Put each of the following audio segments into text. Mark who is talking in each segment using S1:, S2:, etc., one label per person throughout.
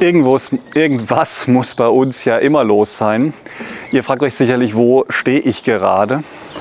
S1: Irgendwas muss bei uns ja immer los sein. Ihr fragt euch sicherlich, wo stehe ich gerade?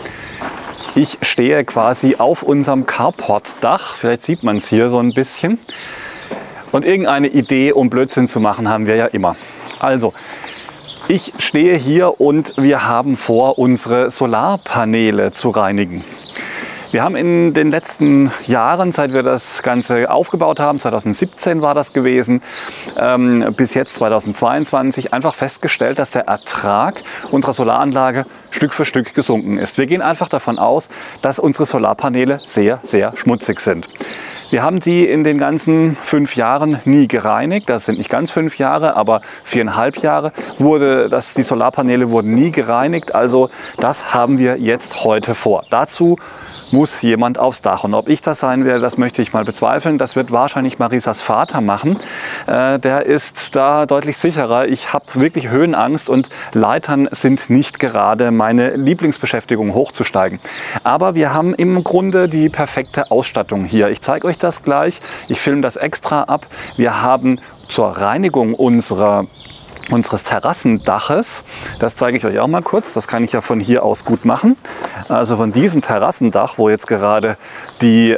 S1: Ich stehe quasi auf unserem Carportdach. Vielleicht sieht man es hier so ein bisschen. Und irgendeine Idee, um Blödsinn zu machen, haben wir ja immer. Also, ich stehe hier und wir haben vor, unsere Solarpaneele zu reinigen. Wir haben in den letzten Jahren, seit wir das Ganze aufgebaut haben, 2017 war das gewesen, bis jetzt 2022, einfach festgestellt, dass der Ertrag unserer Solaranlage Stück für Stück gesunken ist. Wir gehen einfach davon aus, dass unsere Solarpaneele sehr, sehr schmutzig sind. Wir haben die in den ganzen 5 Jahren nie gereinigt. Das sind nicht ganz 5 Jahre, aber 4,5 Jahre. Die Solarpaneele wurden nie gereinigt. Also das haben wir jetzt heute vor. Dazu muss jemand aufs Dach. Und ob ich das sein werde, das möchte ich mal bezweifeln. Das wird wahrscheinlich Marisas Vater machen. Der ist da deutlich sicherer. Ich habe wirklich Höhenangst und Leitern sind nicht gerade meine Lieblingsbeschäftigung, hochzusteigen. Aber wir haben im Grunde die perfekte Ausstattung hier. Ich zeige euch das gleich. Ich filme das extra ab. Wir haben zur Reinigung unseres Terrassendaches, das zeige ich euch auch mal kurz, das kann ich ja von hier aus gut machen. Also von diesem Terrassendach, wo jetzt gerade die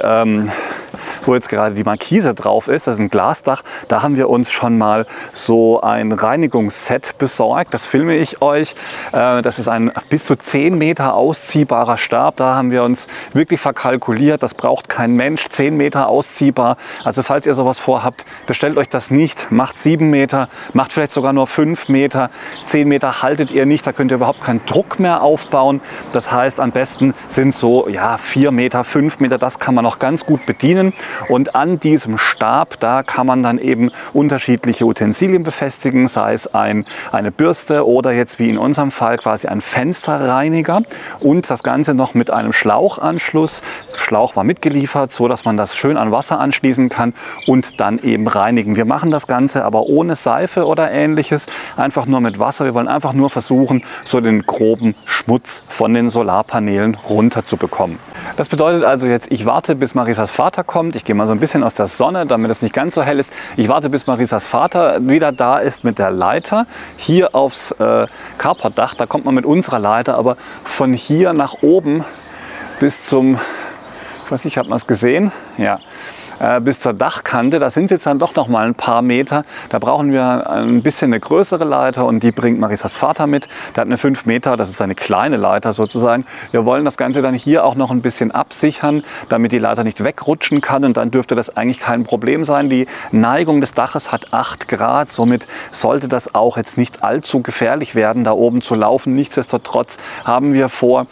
S1: Markise drauf ist, das ist ein Glasdach, da haben wir uns schon mal so ein Reinigungsset besorgt. Das filme ich euch. Das ist ein bis zu 10 Meter ausziehbarer Stab. Da haben wir uns wirklich verkalkuliert. Das braucht kein Mensch. 10 Meter ausziehbar. Also falls ihr sowas vorhabt, bestellt euch das nicht. Macht 7 Meter, macht vielleicht sogar nur 5 Meter. 10 Meter haltet ihr nicht. Da könnt ihr überhaupt keinen Druck mehr aufbauen. Das heißt, am besten sind so 4 Meter, 5 Meter. Das kann man noch ganz gut bedienen. Und an diesem Stab, da kann man dann eben unterschiedliche Utensilien befestigen, sei es eine Bürste oder jetzt wie in unserem Fall quasi ein Fensterreiniger und das Ganze noch mit einem Schlauchanschluss. Schlauch war mitgeliefert, so dass man das schön an Wasser anschließen kann und dann eben reinigen. Wir machen das Ganze aber ohne Seife oder ähnliches, einfach nur mit Wasser. Wir wollen einfach nur versuchen, so den groben Schmutz von den Solarpaneelen runter zu bekommen. Das bedeutet also jetzt, ich warte, bis Marisas Vater kommt. Ich gehe mal so ein bisschen aus der Sonne, damit es nicht ganz so hell ist. Ich warte, bis Marisas Vater wieder da ist mit der Leiter. Hier aufs Carportdach, da kommt man mit unserer Leiter, aber von hier nach oben bis zum, ich weiß nicht, hat man es gesehen? Ja. Bis zur Dachkante, da sind jetzt dann doch noch mal ein paar Meter. Da brauchen wir ein bisschen eine größere Leiter und die bringt Marisas Vater mit. Der hat eine 5 Meter, das ist eine kleine Leiter sozusagen. Wir wollen das Ganze dann hier auch noch ein bisschen absichern, damit die Leiter nicht wegrutschen kann und dann dürfte das eigentlich kein Problem sein. Die Neigung des Daches hat 8 Grad, somit sollte das auch jetzt nicht allzu gefährlich werden, da oben zu laufen. Nichtsdestotrotz haben wir vor,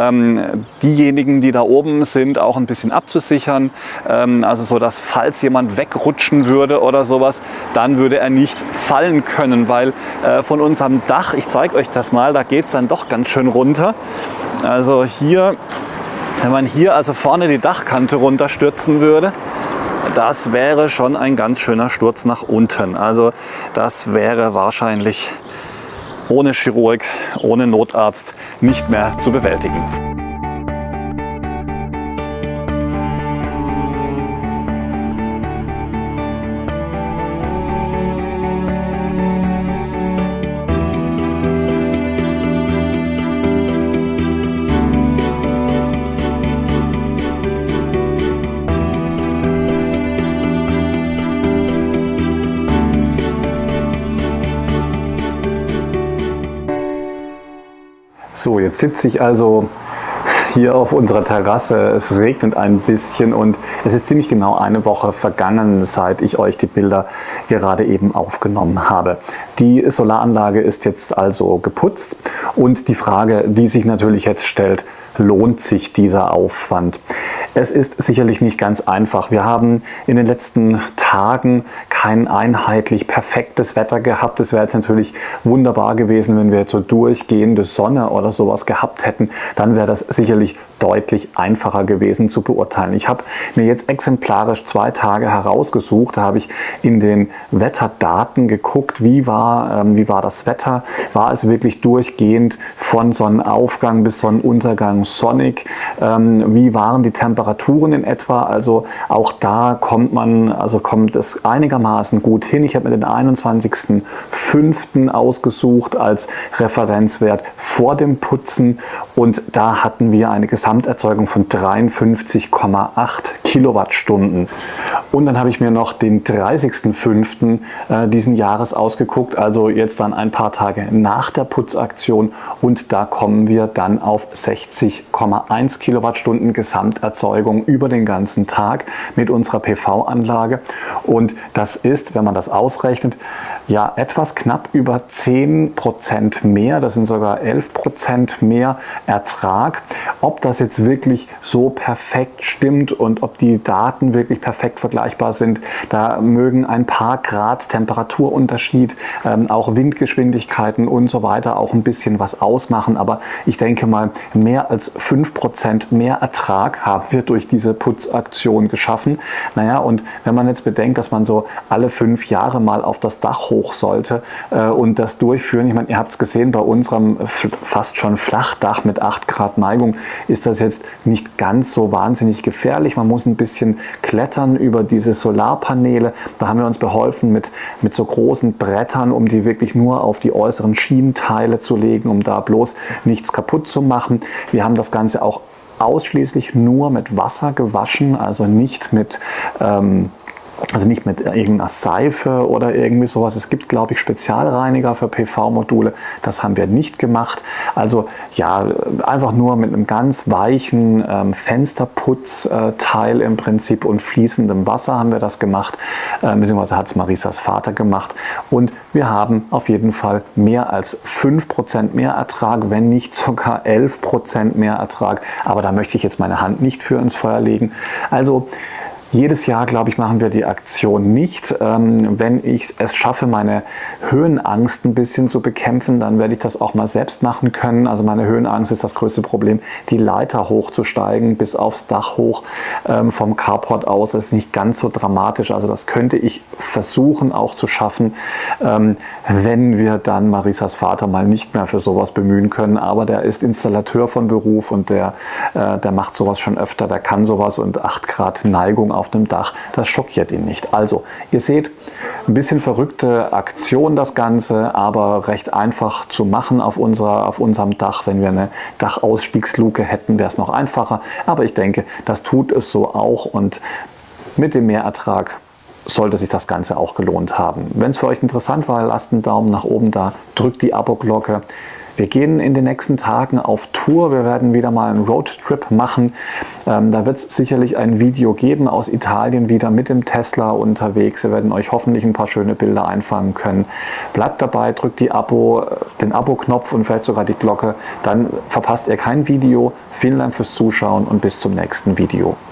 S1: diejenigen, die da oben sind, auch ein bisschen abzusichern. Also so, dass falls jemand wegrutschen würde oder sowas, dann würde er nicht fallen können, weil von unserem Dach, ich zeige euch das mal, da geht es dann doch ganz schön runter. Also hier, wenn man hier also vorne die Dachkante runterstürzen würde, das wäre schon ein ganz schöner Sturz nach unten. Also das wäre wahrscheinlich ohne Chirurg, ohne Notarzt nicht mehr zu bewältigen. So, jetzt sitze ich also hier auf unserer Terrasse. Es regnet ein bisschen und es ist ziemlich genau eine Woche vergangen, seit ich euch die Bilder gerade eben aufgenommen habe. Die Solaranlage ist jetzt also geputzt und die Frage, die sich natürlich jetzt stellt, lohnt sich dieser Aufwand? Es ist sicherlich nicht ganz einfach. Wir haben in den letzten Tagen kein einheitlich perfektes Wetter gehabt. Es wäre jetzt natürlich wunderbar gewesen, wenn wir jetzt so durchgehende Sonne oder sowas gehabt hätten. Dann wäre das sicherlich deutlich einfacher gewesen zu beurteilen. Ich habe mir jetzt exemplarisch 2 Tage herausgesucht. Da habe ich in den Wetterdaten geguckt, wie war das Wetter. War es wirklich durchgehend von Sonnenaufgang bis Sonnenuntergang sonnig? Wie waren die Temperaturen in etwa? Also auch da kommt es einigermaßen gut hin. Ich habe mir den 21.05. ausgesucht als Referenzwert vor dem Putzen und da hatten wir eine Gesamterzeugung von 53,8 Kilowattstunden. Und dann habe ich mir noch den 30.05. Diesen Jahres ausgeguckt, also jetzt dann ein paar Tage nach der Putzaktion und da kommen wir dann auf 60,1 Kilowattstunden Gesamterzeugung über den ganzen Tag mit unserer PV-Anlage und das ist, wenn man das ausrechnet, ja etwas knapp über 10% mehr, das sind sogar 11% mehr Ertrag. Ob das jetzt wirklich so perfekt stimmt und ob die Daten wirklich perfekt vergleichbar sind, da mögen ein paar Grad Temperaturunterschied, auch Windgeschwindigkeiten und so weiter auch ein bisschen was ausmachen, aber ich denke mal, mehr als 5% mehr Ertrag haben wir durch diese Putzaktion geschaffen. Naja, und wenn man jetzt bedenkt, dass man so alle 5 Jahre mal auf das Dach hoch sollte und das durchführen. Ich meine, ihr habt es gesehen, bei unserem fast schon Flachdach mit 8 Grad Neigung ist das jetzt nicht ganz so wahnsinnig gefährlich. Man muss ein bisschen klettern über diese Solarpaneele. Da haben wir uns beholfen mit so großen Brettern, um die wirklich nur auf die äußeren Schienenteile zu legen, um da bloß nichts kaputt zu machen. Wir haben das Ganze auch ausschließlich nur mit Wasser gewaschen, also nicht mit irgendeiner Seife oder irgendwie sowas. Es gibt, glaube ich, Spezialreiniger für PV-Module. Das haben wir nicht gemacht. Also ja, einfach nur mit einem ganz weichen Fensterputzteil im Prinzip und fließendem Wasser haben wir das gemacht. Beziehungsweise hat es Marisas Vater gemacht. Und wir haben auf jeden Fall mehr als 5% mehr Ertrag, wenn nicht sogar 11% mehr Ertrag. Aber da möchte ich jetzt meine Hand nicht für ins Feuer legen. Also jedes Jahr, glaube ich, machen wir die Aktion nicht. Wenn ich es schaffe, meine Höhenangst ein bisschen zu bekämpfen, dann werde ich das auch mal selbst machen können. Also meine Höhenangst ist das größte Problem, die Leiter hochzusteigen bis aufs Dach hoch vom Carport aus. Das ist nicht ganz so dramatisch. Also das könnte ich versuchen auch zu schaffen, wenn wir dann Marisas Vater mal nicht mehr für sowas bemühen können. Aber der ist Installateur von Beruf und der macht sowas schon öfter. Der kann sowas und 8 Grad Neigung auf dem Dach, das schockiert ihn nicht. Also, ihr seht, ein bisschen verrückte Aktion das Ganze, aber recht einfach zu machen auf unserem Dach. Wenn wir eine Dachausstiegsluke hätten, wäre es noch einfacher. Aber ich denke, das tut es so auch und mit dem Mehrertrag sollte sich das Ganze auch gelohnt haben. Wenn es für euch interessant war, lasst einen Daumen nach oben da, drückt die Abo-Glocke. Wir gehen in den nächsten Tagen auf Tour. Wir werden wieder mal einen Roadtrip machen. Da wird es sicherlich ein Video geben aus Italien wieder mit dem Tesla unterwegs. Wir werden euch hoffentlich ein paar schöne Bilder einfangen können. Bleibt dabei, drückt den Abo-Knopf und vielleicht sogar die Glocke. Dann verpasst ihr kein Video. Vielen Dank fürs Zuschauen und bis zum nächsten Video.